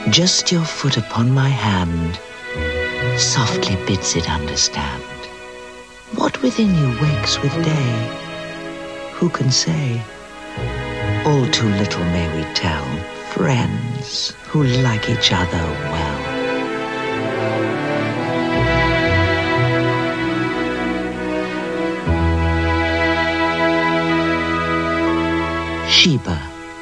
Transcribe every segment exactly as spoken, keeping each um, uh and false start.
Just your foot upon my hand softly bids it understand. What within you wakes with day? Who can say? All too little may we tell, friends who like each other well. Sheba.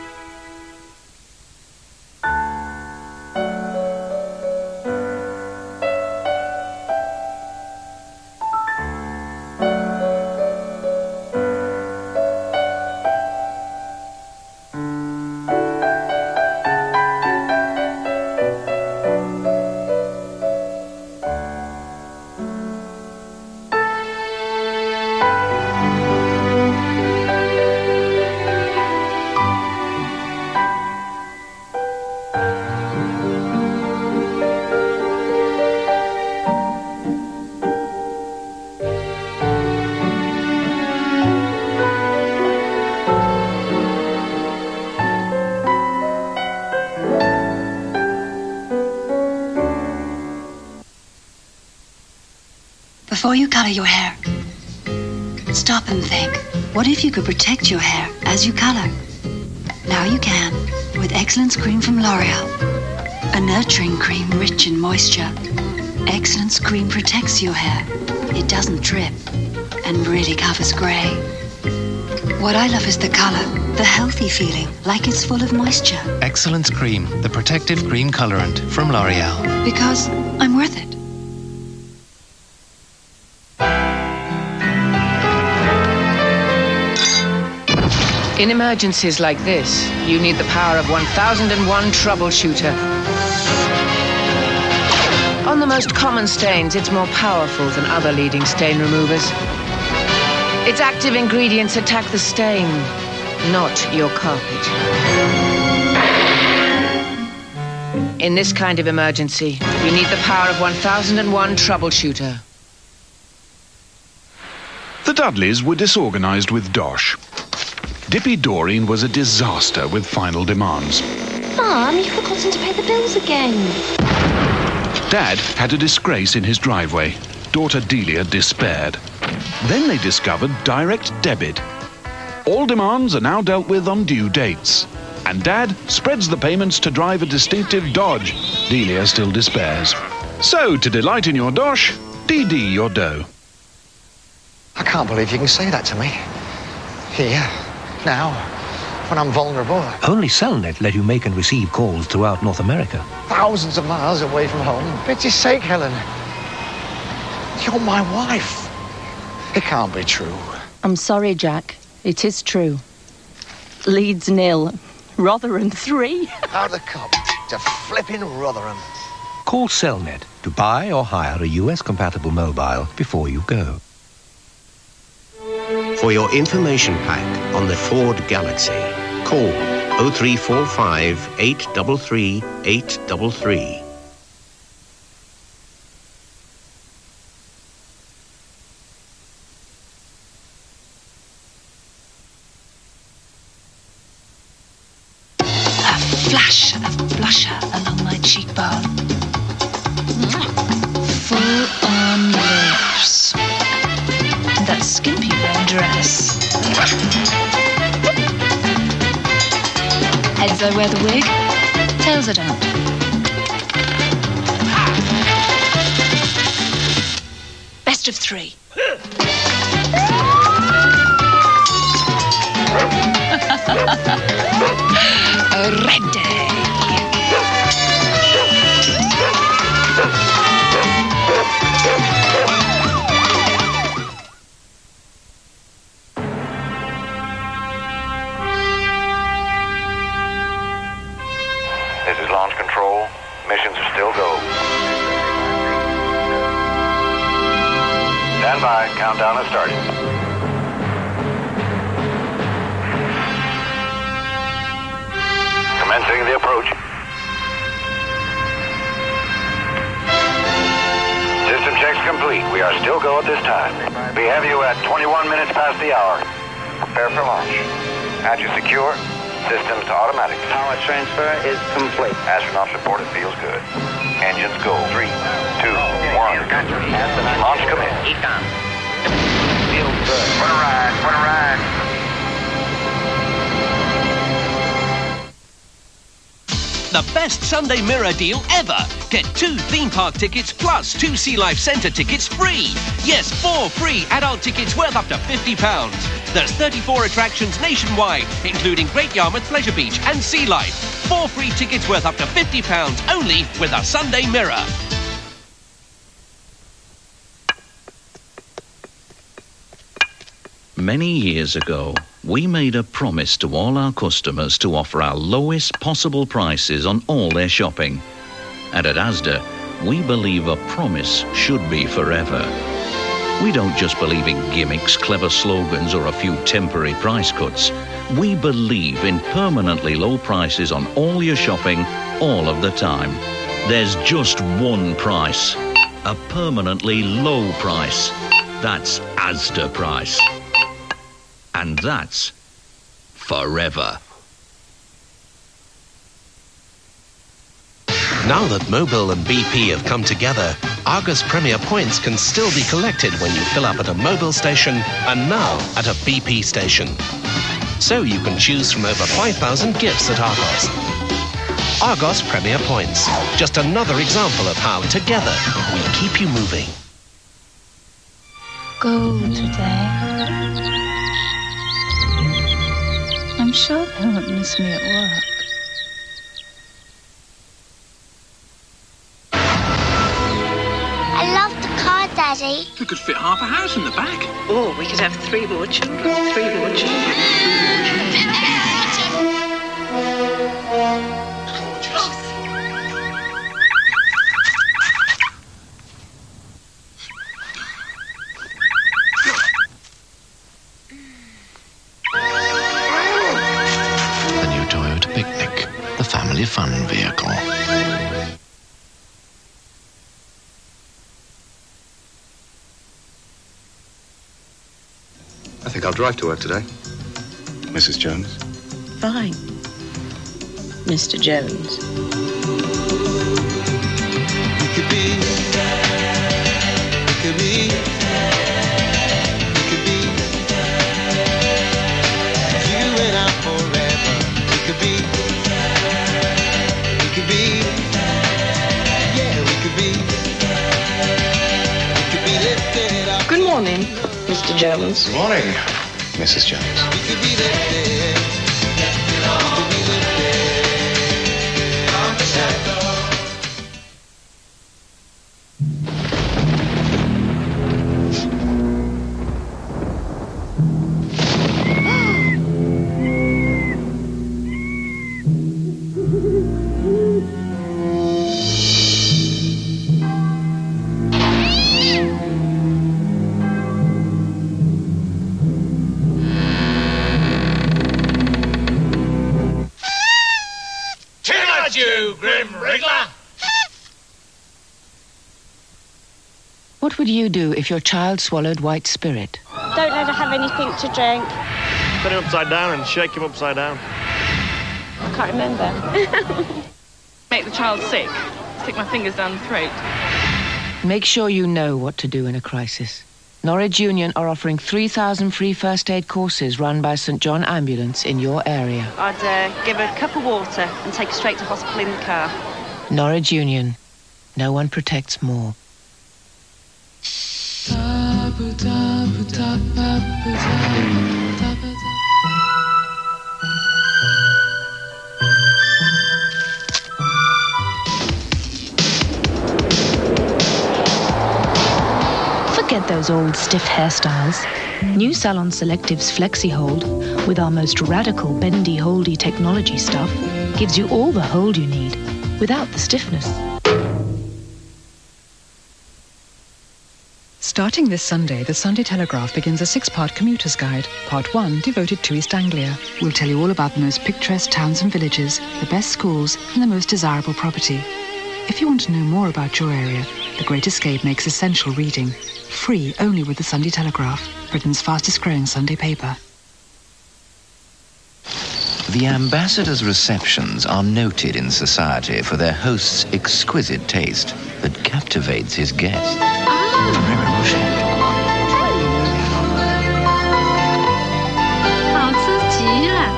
Before you color your hair, stop and think. What if you could protect your hair as you color? Now you can with Excellence Cream from L'Oreal. A nurturing cream rich in moisture. Excellence Cream protects your hair. It doesn't drip and really covers gray. What I love is the color, the healthy feeling, like it's full of moisture. Excellence Cream, the protective cream colorant from L'Oreal. Because I'm worth it. In emergencies like this, you need the power of one thousand one troubleshooter. On the most common stains, it's more powerful than other leading stain removers. Its active ingredients attack the stain, not your carpet. In this kind of emergency, you need the power of one thousand one troubleshooter. The Dudleys were disorganized with Dosh. Dippy Doreen was a disaster with final demands. Mum, you've forgotten to pay the bills again. Dad had a disgrace in his driveway. Daughter Delia despaired. Then they discovered direct debit. All demands are now dealt with on due dates. And Dad spreads the payments to drive a distinctive Dodge. Delia still despairs. So, to delight in your dosh, D D your dough. I can't believe you can say that to me. Here. Now, when I'm vulnerable. Only Cellnet let you make and receive calls throughout North America. Thousands of miles away from home. Pity's sake, Helen. You're my wife. It can't be true. I'm sorry, Jack. It is true. Leeds nil. Rotherham three. Out of the cup to flipping Rotherham. Call Cellnet to buy or hire a U S-compatible mobile before you go. For your information pack on the Ford Galaxy, call oh three four five, eight three three, eight three three. A flash of blusher along my cheekbone. Full on lips. That skimpy red dress. Heads I wear the wig, tails I don't. Best of three. Ready. This is launch control. Missions are still go. Stand by. Countdown has started. Commencing the approach. System checks complete. We are still go at this time. We have you at twenty-one minutes past the hour. Prepare for launch. Hatch is secure. Systems to automatic. Power transfer is complete. Astronauts report it feels good. Engines go. Three, two, one. Launch command. Econ. Feels good. What a ride, what a ride. The best Sunday Mirror deal ever. Get two theme park tickets plus two Sea Life Centre tickets free. Yes, four free adult tickets worth up to fifty pounds. There's thirty-four attractions nationwide, including Great Yarmouth Pleasure Beach and Sea Life. Four free tickets worth up to fifty pounds only with a Sunday Mirror. Many years ago, we made a promise to all our customers to offer our lowest possible prices on all their shopping. And at Asda, we believe a promise should be forever. We don't just believe in gimmicks, clever slogans, or a few temporary price cuts. We believe in permanently low prices on all your shopping, all of the time. There's just one price. A permanently low price. That's Asda price. And that's forever. Now that Mobil and B P have come together, Argos Premier points can still be collected when you fill up at a Mobil station and now at a B P station. So you can choose from over five thousand gifts at Argos. Argos Premier points. Just another example of how together we keep you moving. Go today. I'm sure they won't miss me at work. I love the car, Daddy. We could fit half a house in the back. Or we could have three more children. Three more children. Three more Picnic, the family fun vehicle. I think I'll drive to work today. Missus Jones. Fine, Mister Jones. We could be, we could be, we could be, you and I forever. We could be, we could be, yeah, we could be, we could be lifted up. Good morning, Mister Jones. Good morning, Missus Jones. We could be lifted, we could be lifted on the shadow. What would you do if your child swallowed white spirit? Don't let her have anything to drink. Put him upside down and shake him upside down. I can't remember. Make the child sick. Stick my fingers down the throat. Make sure you know what to do in a crisis. Norwich Union are offering three thousand free first aid courses run by St John Ambulance in your area. I'd uh, give her a cup of water and take her straight to hospital in the car. Norwich Union. No one protects more. Forget those old stiff hairstyles. New Salon Selective's Flexi Hold, with our most radical bendy holdy technology stuff, gives you all the hold you need, without the stiffness. Starting this Sunday, the Sunday Telegraph begins a six-part commuter's guide. Part one, devoted to East Anglia. We'll tell you all about the most picturesque towns and villages, the best schools, and the most desirable property. If you want to know more about your area, The Great Escape makes essential reading. Free only with the Sunday Telegraph, Britain's fastest-growing Sunday paper. The ambassadors' receptions are noted in society for their host's exquisite taste that captivates his guests. Ferrero Rocher. 好吃极了。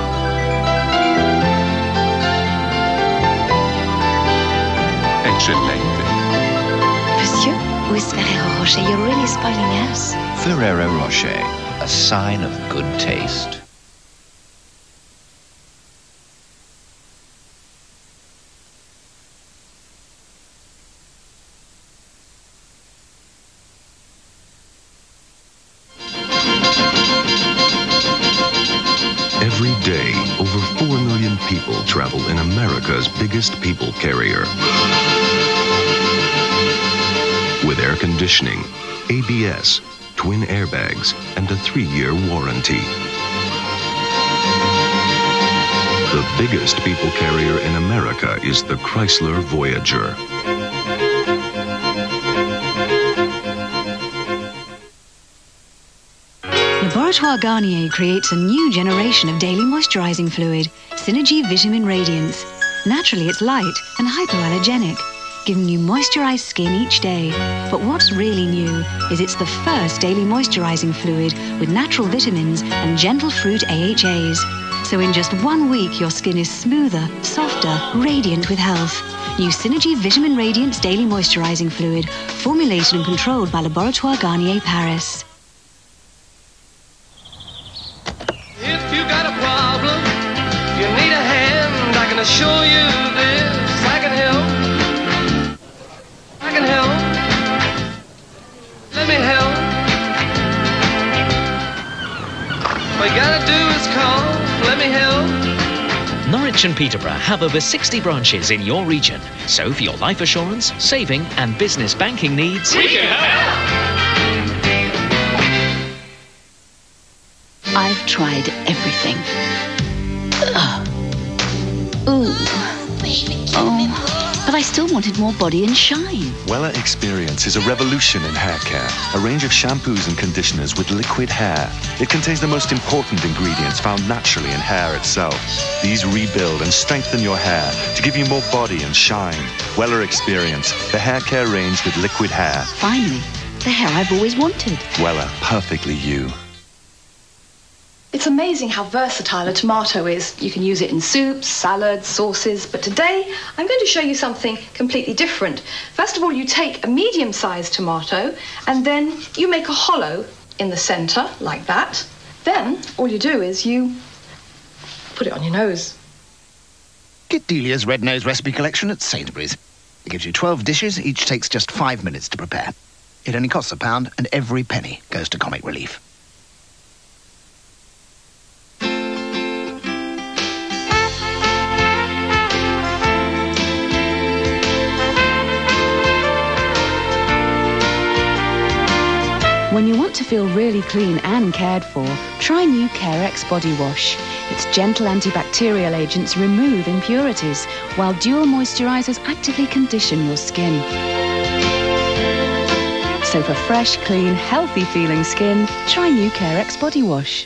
Eccellente. Monsieur, with Ferrero Rocher, you're really spoiling us. Ferrero Rocher, a sign of good taste. Every day, over four million people travel in America's biggest people carrier. With air conditioning, A B S, twin airbags, and a three-year warranty. The biggest people carrier in America is the Chrysler Voyager. Laboratoire Garnier creates a new generation of daily moisturizing fluid, Synergy Vitamin Radiance. Naturally, it's light and hypoallergenic, giving you moisturized skin each day. But what's really new is it's the first daily moisturizing fluid with natural vitamins and gentle fruit A H As. So in just one week, your skin is smoother, softer, radiant with health. New Synergy Vitamin Radiance Daily Moisturizing Fluid, formulated and controlled by Laboratoire Garnier Paris. If you got a problem, you need a hand, I can assure you this. I can help. I can help. Let me help. All you gotta do is call. Let me help. Norwich and Peterborough have over sixty branches in your region. So for your life assurance, saving and business banking needs, we can help. I've tried everything. Ugh. Ooh. Oh. But I still wanted more body and shine. Wella Experience is a revolution in hair care. A range of shampoos and conditioners with liquid hair. It contains the most important ingredients found naturally in hair itself. These rebuild and strengthen your hair to give you more body and shine. Wella Experience, the hair care range with liquid hair. Finally, the hair I've always wanted. Wella, perfectly you. It's amazing how versatile a tomato is. You can use it in soups, salads, sauces, but today I'm going to show you something completely different. First of all, you take a medium-sized tomato and then you make a hollow in the center, like that. Then all you do is you put it on your nose. Get Delia's Red Nose Recipe Collection at Sainsbury's. It gives you twelve dishes, each takes just five minutes to prepare. It only costs a pound and every penny goes to comic relief. When you want to feel really clean and cared for, try new Carex Body Wash. Its gentle antibacterial agents remove impurities, while dual moisturizers actively condition your skin. So for fresh, clean, healthy-feeling skin, try new Carex Body Wash.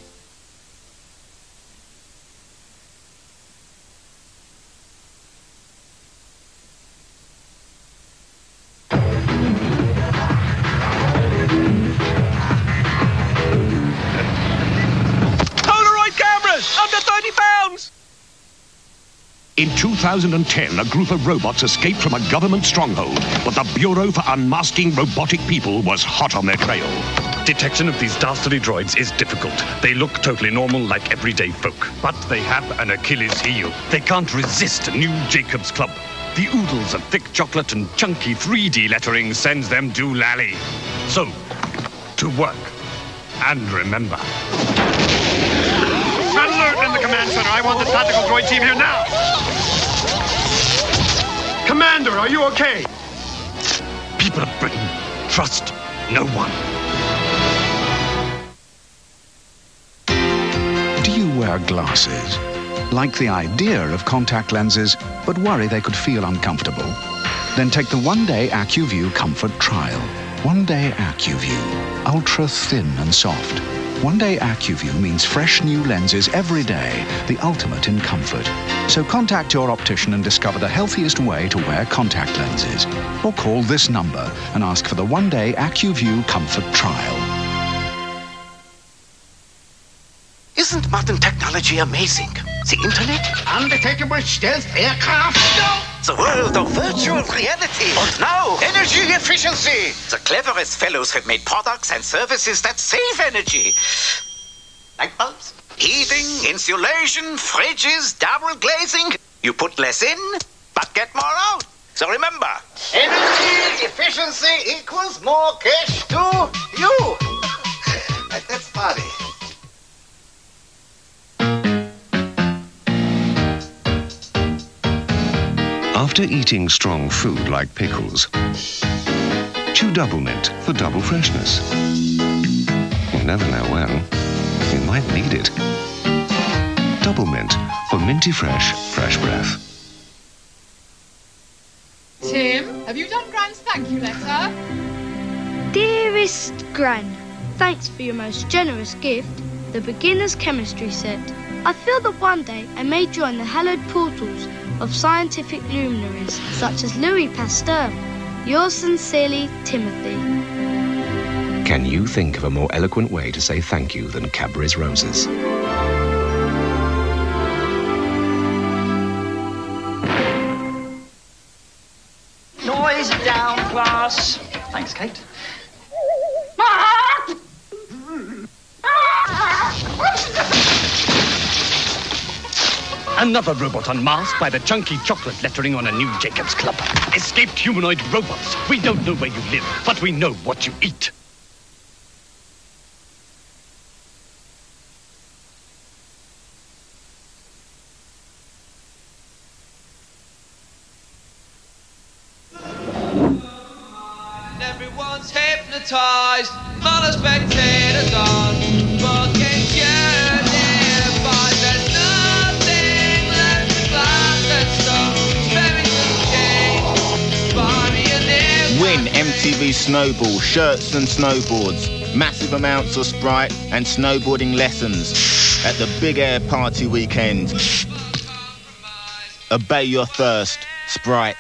In two thousand ten, a group of robots escaped from a government stronghold, but the Bureau for Unmasking Robotic People was hot on their trail. Detection of these dastardly droids is difficult. They look totally normal like everyday folk, but they have an Achilles heel. They can't resist a new Jacob's Club. The oodles of thick chocolate and chunky three D lettering sends them doolally. So, to work. And remember. Alert in the command center. I want the tactical droid team here now. Commander, are you okay? People of Britain, trust no one. Do you wear glasses? Like the idea of contact lenses, but worry they could feel uncomfortable? Then take the one-day AccuView Comfort Trial. One-day AccuView. Ultra thin and soft. One-day AccuView means fresh new lenses every day, the ultimate in comfort. So contact your optician and discover the healthiest way to wear contact lenses. Or call this number and ask for the one-day AccuView Comfort Trial. Isn't modern technology amazing? The internet? Undetectable stealth aircraft? No! The world of virtual reality. And now, Energy efficiency! the cleverest fellows have made products and services that save energy. Light bulbs, heating, insulation, fridges, double glazing. You put less in, but get more out. So remember, Energy efficiency equals more cash to you! That's funny. After eating strong food like pickles, chew double mint for double freshness. You never know when. You might need it. Double mint for minty fresh, fresh breath. Tim, have you done Gran's thank you letter? Dearest Gran, thanks for your most generous gift, the beginner's chemistry set. I feel that one day I may join the hallowed portals of scientific luminaries such as Louis Pasteur. Yours sincerely, Timothy. Can you think of a more eloquent way to say thank you than Cadbury's Roses? noise down, class. Thanks, Kate. Another robot unmasked by the chunky chocolate lettering on a new Jacob's Club. Escaped humanoid robots. We don't know where you live, but we know what you eat. Everyone's hypnotized, all the spectators on fucking journey, but there's nothing left to glass and stone. Very good change, Win M T V Snowball, shirts and snowboards, massive amounts of Sprite and snowboarding lessons at the Big Air Party weekend. Obey your thirst, Sprite.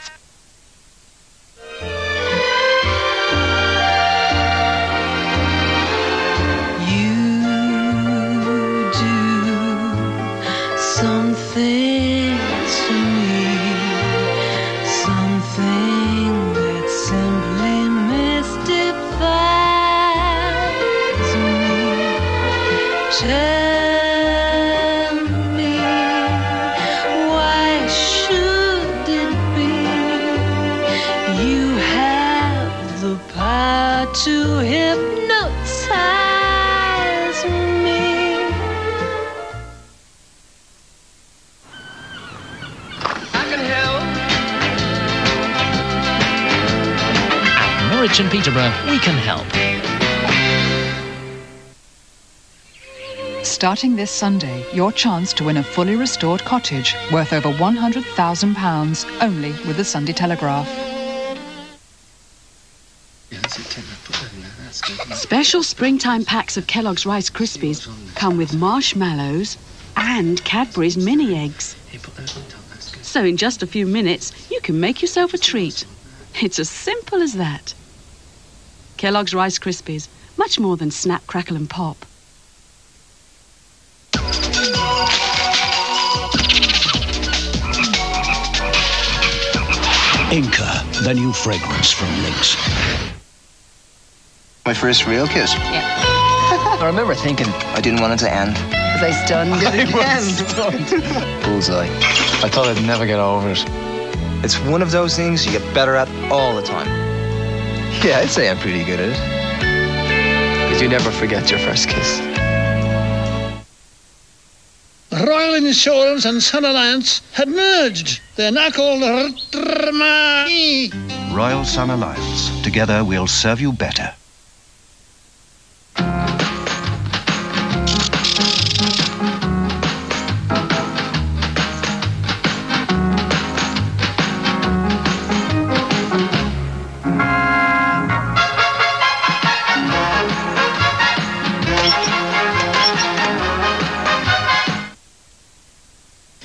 Something to me, something that simply mystifies me. Tell me, why should it be you have the power to hypnotize me? Norwich and Peterborough, we can help. Starting this Sunday, your chance to win a fully restored cottage worth over one hundred thousand pounds, only with the Sunday Telegraph. Special springtime packs of Kellogg's Rice Krispies come with marshmallows and Cadbury's mini eggs. So in just a few minutes, you can make yourself a treat. It's as simple as that. Kellogg's Rice Krispies, much more than snap, crackle and pop. Inca, the new fragrance from Lynx. My first real kiss. Yeah. I remember thinking I didn't want it to end. They stunned it again. Bullseye. I thought I'd never get over it. It's one of those things you get better at all the time. Yeah, I'd say I'm pretty good at it. Because you never forget your first kiss. Royal Insurance and Sun Alliance had merged. They're now called Royal Sun Alliance. Together we'll serve you better.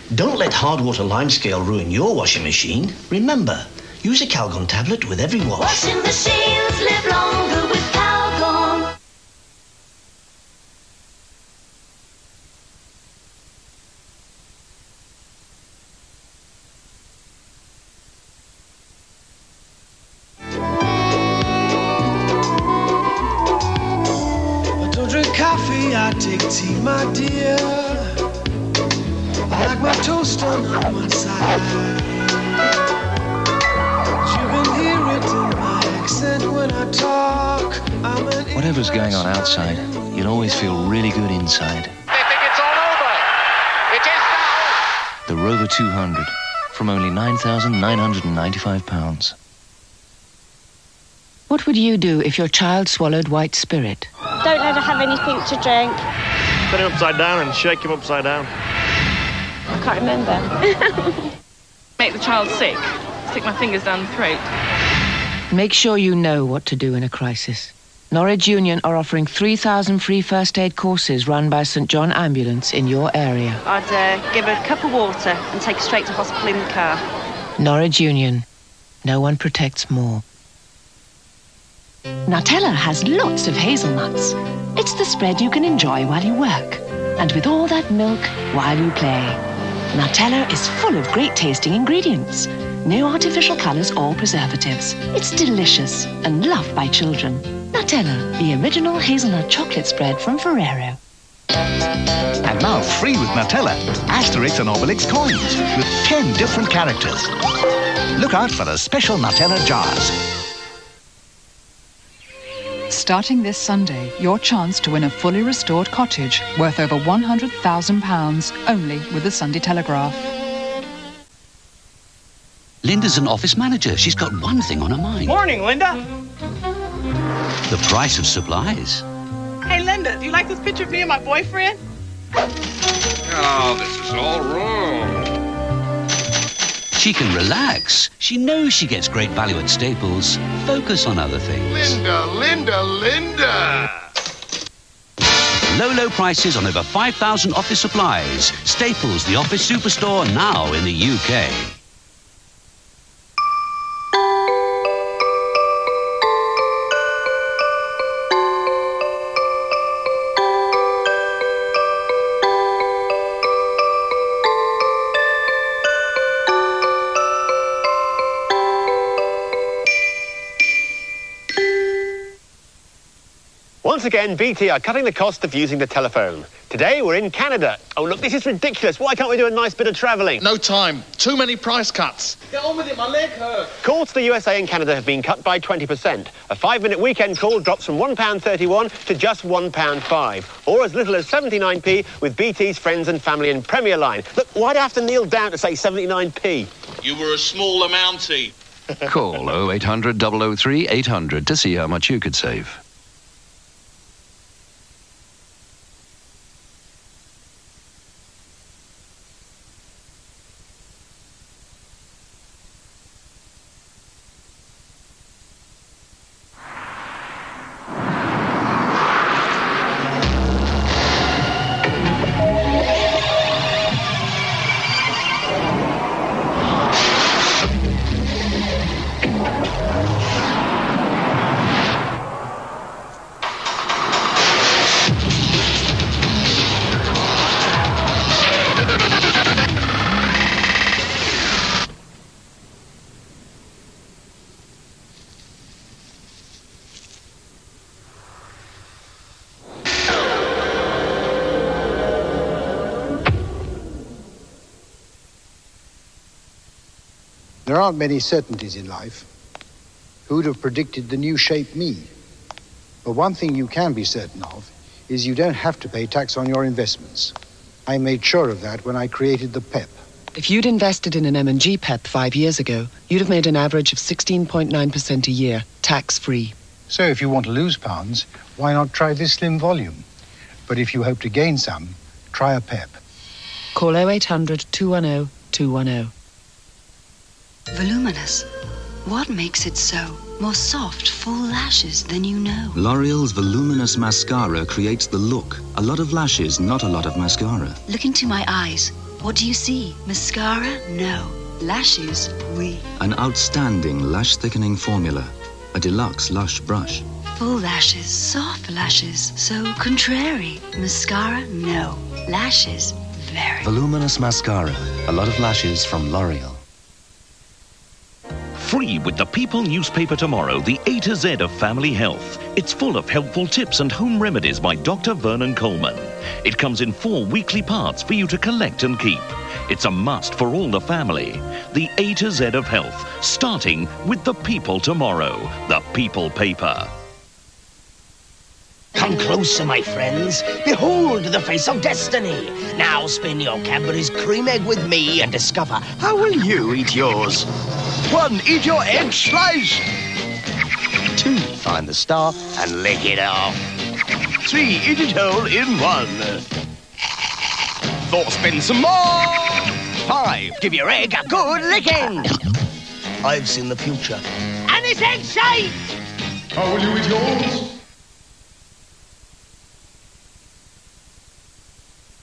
Don't let hard water line scale ruin your washing machine. Remember, use a Calgon tablet with every wash. Washing machines live longer with Calgon. I don't drink coffee, I take tea, my dear. I like my toast on one side. You can hear it in my accent when I talk. I'm an Whatever's going on outside, you'll always feel really good inside. They think it's all over. It is now. The Rover two hundred, from only nine thousand nine hundred ninety-five pounds. What would you do if your child swallowed white spirit? Don't let her have anything to drink. Turn him upside down and shake him upside down. I can't remember. Make the child sick. Stick my fingers down the throat. Make sure you know what to do in a crisis. Norwich Union are offering three thousand free first aid courses run by St John Ambulance in your area. I'd uh, give her a cup of water and take her straight to hospital in the car. Norwich Union. No one protects more. Nutella has lots of hazelnuts. It's the spread you can enjoy while you work. And with all that milk, while you play. Nutella is full of great tasting ingredients. No artificial colours or preservatives. It's delicious and loved by children. Nutella, the original hazelnut chocolate spread from Ferrero. And now free with Nutella, Asterix and Obelix coins with ten different characters. Look out for the special Nutella jars. Starting this Sunday, your chance to win a fully restored cottage worth over one hundred thousand pounds only with the Sunday Telegraph. Linda's an office manager. She's got one thing on her mind. Morning, Linda. The price of supplies. Hey, Linda, do you like this picture of me and my boyfriend? Oh, this is all wrong. She can relax. She knows she gets great value at Staples. Focus on other things. Linda, Linda, Linda. Low, low prices on over five thousand office supplies. Staples, the office superstore, now in the U K. Once again, B T are cutting the cost of using the telephone. Today, we're in Canada. Oh, look, this is ridiculous. Why can't we do a nice bit of travelling? No time. Too many price cuts. Get on with it, my leg hurts. Calls to the U S A and Canada have been cut by twenty percent. A five-minute weekend call drops from one pound thirty-one to just one pound five, or as little as seventy-nine p with B T's friends and family in Premier Line. Look, why'd I have to kneel down to say seventy-nine p? You were a small amountie. Call oh eight hundred, double oh three, eight hundred to see how much you could save. There aren't many certainties in life. Who'd have predicted the new shape me? But one thing you can be certain of is you don't have to pay tax on your investments. I made sure of that when I created the P E P. If you'd invested in an M and G P E P five years ago, you'd have made an average of sixteen point nine percent a year, tax-free. So if you want to lose pounds, why not try this slim volume? But if you hope to gain some, try a P E P. Call oh eight hundred, two one oh, two one oh. Voluminous. What makes it so? More soft, full lashes than you know. L'Oreal's Voluminous Mascara creates the look. A lot of lashes, not a lot of mascara. Look into my eyes. What do you see? Mascara? No. Lashes? Oui. An outstanding lash-thickening formula. A deluxe Lush brush. Full lashes, soft lashes, so contrary. Mascara? No. Lashes? Very. Voluminous mascara. A lot of lashes from L'Oreal. Free with the People newspaper tomorrow, the A to Z of family health. It's full of helpful tips and home remedies by Doctor Vernon Coleman. It comes in four weekly parts for you to collect and keep. It's a must for all the family. The A to Z of health, starting with the People tomorrow, the People paper. Come closer, my friends. Behold the face of destiny. Now spin your Cadbury's cream egg with me and discover how will you eat yours. One, eat your egg slice. Two, find the star and lick it off. Three, eat it whole in one. Four, spin some more. Five, give your egg a good licking. I've seen the future. And it's egg shaped. How will you eat yours?